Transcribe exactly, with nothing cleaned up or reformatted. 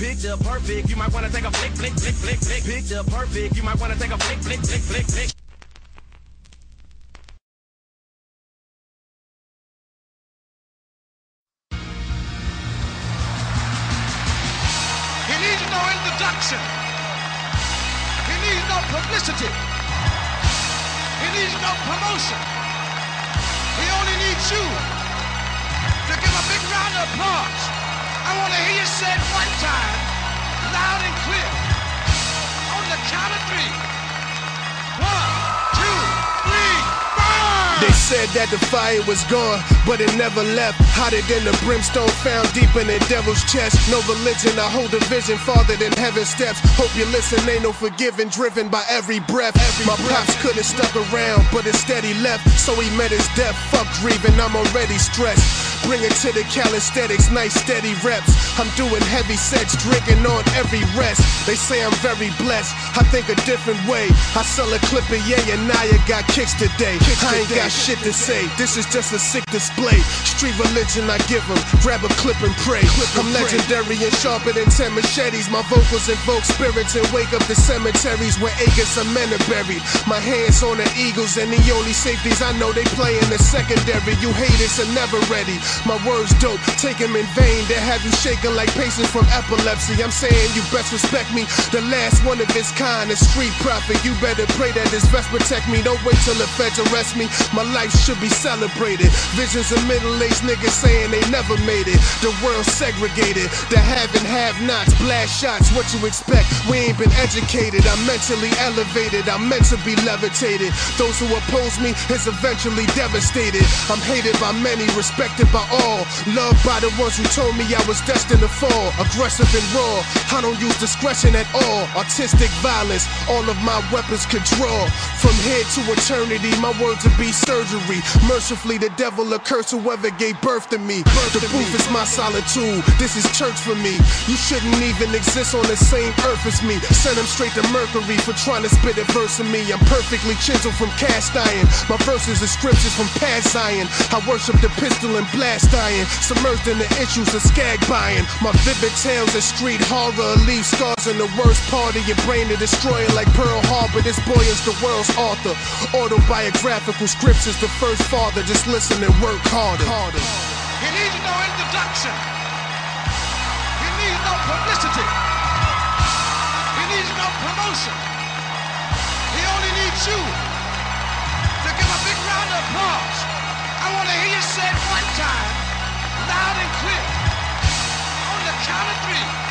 Picture perfect, you might wanna take a flick, flick, flick, flick, flick. Picture perfect, you might wanna take a flick, flick, flick, flick, flick. He needs no introduction. He needs no publicity. He needs no promotion. He only needs you to give a big round of applause. I want to hear you say it one time, loud and clear. On the count of three. One, two, three, burn! They said that the fire was gone, but it never left. Hotter than the brimstone found deep in the devil's chest. No religion, I hold a vision farther than heaven steps. Hope you listen, ain't no forgiving, driven by every breath. Every My breath. Pops could've stuck around, but instead he left. So he met his death, fuck grieving, I'm already stressed. Bring it to the calisthenics, nice steady reps. I'm doing heavy sets, drinking on every rest. They say I'm very blessed, I think a different way. I sell a clip of Ye and Naya got kicks today. Kicks I ain't today. Got shit to say, this is just a sick display. Street religion I give them, grab a clip and pray. Clip I'm and legendary pray. And sharper than ten machetes. My vocals invoke spirits and wake up the cemeteries where acres of men are buried. My hands on the Eagles and the only safeties I know they play in the secondary. You haters are never ready. My words dope, take them in vain. They have you shaking like patients from epilepsy. I'm saying you best respect me, the last one of its kind, a street prophet. You better pray that this vest protect me. Don't wait till the feds arrest me. My life should be celebrated. Visions of middle-aged niggas saying they never made it. The world segregated, the have and have-nots. Blast shots, what you expect? We ain't been educated. I'm mentally elevated, I'm meant to be levitated. Those who oppose me is eventually devastated. I'm hated by many, respected by all, loved by the ones who told me I was destined to fall. Aggressive and raw, I don't use discretion at all. Artistic violence, all of my weapons could draw. From here to eternity, my words will be surgery. Mercifully, the devil will curse whoever gave birth to me. The proof is my solitude, this is church for me. You shouldn't even exist on the same earth as me. Send them straight to Mercury for trying to spit a verse of me. I'm perfectly chiseled from cast iron. My verses are scriptures from past Zion. I worship the pistol and blast iron, submerged in the issues of skag buying. My vivid tales of street horror leave scars in the worst part of your brain to destroy it like Pearl Harbor. This boy is the world's author. Autobiographical scripts is the first father. Just listen and work harder. harder. He needs no introduction. He needs no publicity. He needs no promotion. He only needs you to give a big round of applause. I want to hear you say it one time, loud and clear. On the count of three.